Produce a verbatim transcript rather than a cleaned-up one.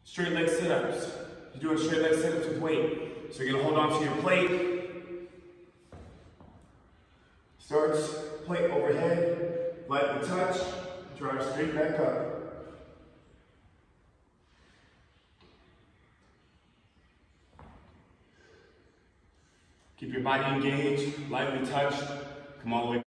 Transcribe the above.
Straight leg sit-ups. You're doing straight leg sit-ups with weight. So you're gonna hold on to your plate. Starts, plate overhead, lightly touch, drive straight back up. Keep your body engaged, lightly touch, come all the way